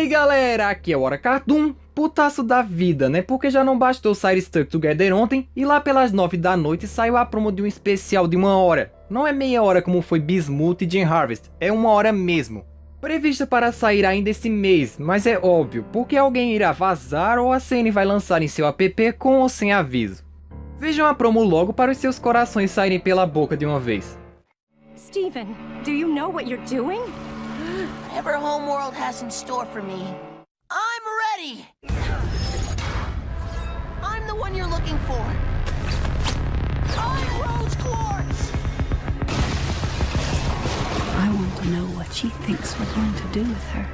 aí galera, aqui é o Hora Cartoon, putaço da vida, né? Porque já não bastou sair Stuck Together ontem e lá pelas 9 da noite saiu a promo de um especial de 1 hora. Não é meia hora como foi Bismuth e Jam Harvest, é 1 hora mesmo. Prevista para sair ainda esse mês, mas é óbvio, porque alguém irá vazar ou a CN vai lançar em seu app com ou sem aviso. Vejam a promo logo para os seus corações saírem pela boca de uma vez. Steven, do you know what you're doing? Whatever Homeworld has in store for me, I'm ready! I'm the one you're looking for. I'm Rose Quartz! I want to know what she thinks we're going to do with her.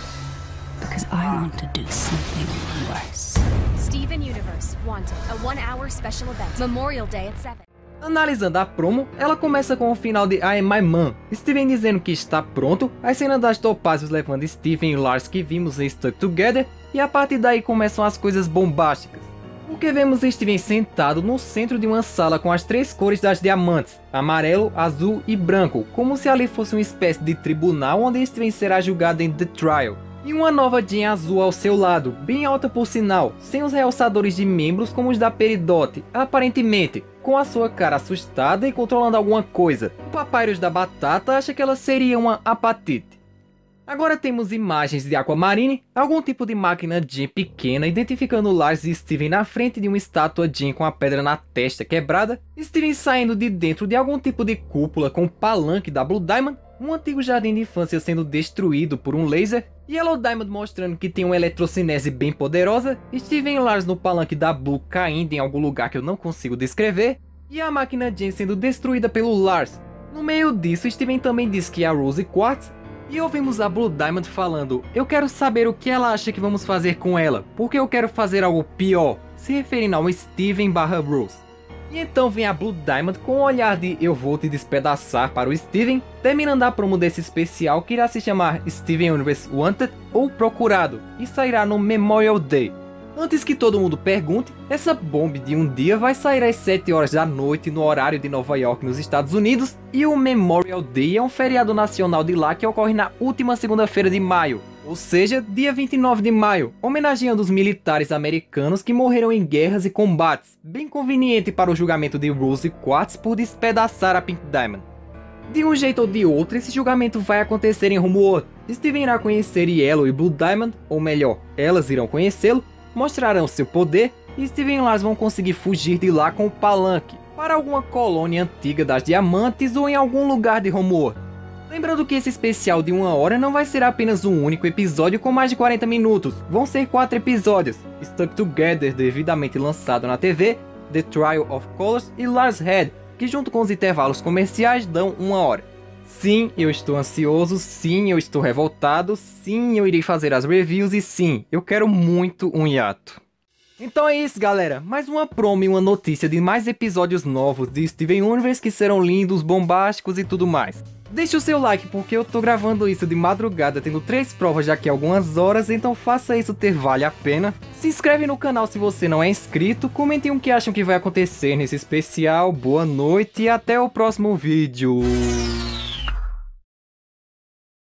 Because I want to do something worse. Steven Universe, Wanted, a 1-hour special event, Memorial Day at 7. Analisando a promo, ela começa com o final de I Am My Man, Steven dizendo que está pronto, a cena das Topázios levando Steven e Lars que vimos em Stuck Together, e a partir daí começam as coisas bombásticas. Porque vemos Steven sentado no centro de uma sala com as 3 cores das diamantes, amarelo, azul e branco, como se ali fosse uma espécie de tribunal onde Steven será julgado em The Trial. E uma nova Jean azul ao seu lado, bem alta por sinal, sem os realçadores de membros como os da Peridot, aparentemente, com a sua cara assustada e controlando alguma coisa. O Papyrus da Batata acha que ela seria uma apatite. Agora temos imagens de Aquamarine, algum tipo de máquina Jean pequena, identificando Lars e Steven na frente de uma estátua Jean com a pedra na testa quebrada, Steven saindo de dentro de algum tipo de cúpula com palanque da Blue Diamond, um antigo jardim de infância sendo destruído por um laser, Yellow Diamond mostrando que tem uma eletrocinese bem poderosa, Steven e Lars no palanque da Blue caindo em algum lugar que eu não consigo descrever, e a máquina Jean sendo destruída pelo Lars. No meio disso, Steven também diz que é a Rose Quartz, e ouvimos a Blue Diamond falando: eu quero saber o que ela acha que vamos fazer com ela, porque eu quero fazer algo pior, se referindo ao Steven/Rose. E então vem a Blue Diamond com um olhar de eu vou te despedaçar para o Steven, terminando a promo desse especial que irá se chamar Steven Universe Wanted ou Procurado, e sairá no Memorial Day. Antes que todo mundo pergunte, essa bomba de um dia vai sair às 7 horas da noite no horário de Nova York nos Estados Unidos, e o Memorial Day é um feriado nacional de lá que ocorre na última segunda-feira de maio, ou seja, dia 29 de maio, homenageando os militares americanos que morreram em guerras e combates, bem conveniente para o julgamento de Rose Quartz por despedaçar a Pink Diamond. De um jeito ou de outro, esse julgamento vai acontecer em Homeworld. Steven irá conhecer Yellow e Blue Diamond, ou melhor, elas irão conhecê-lo, mostrarão seu poder, e Steven e Lars vão conseguir fugir de lá com o palanque, para alguma colônia antiga das diamantes ou em algum lugar de Homeworld. Lembrando que esse especial de 1 hora não vai ser apenas um único episódio com mais de 40 minutos, vão ser 4 episódios, Stuck Together devidamente lançado na TV, The Trial of Colors e Lars Head, que junto com os intervalos comerciais dão 1 hora. Sim, eu estou ansioso, sim, eu estou revoltado, sim, eu irei fazer as reviews e sim, eu quero muito um hiato. Então é isso galera, mais uma promo e uma notícia de mais episódios novos de Steven Universe que serão lindos, bombásticos e tudo mais. Deixe o seu like porque eu tô gravando isso de madrugada, tendo 3 provas daqui a algumas horas, então faça isso ter vale a pena. Se inscreve no canal se você não é inscrito, comentem o que acham que vai acontecer nesse especial, boa noite e até o próximo vídeo.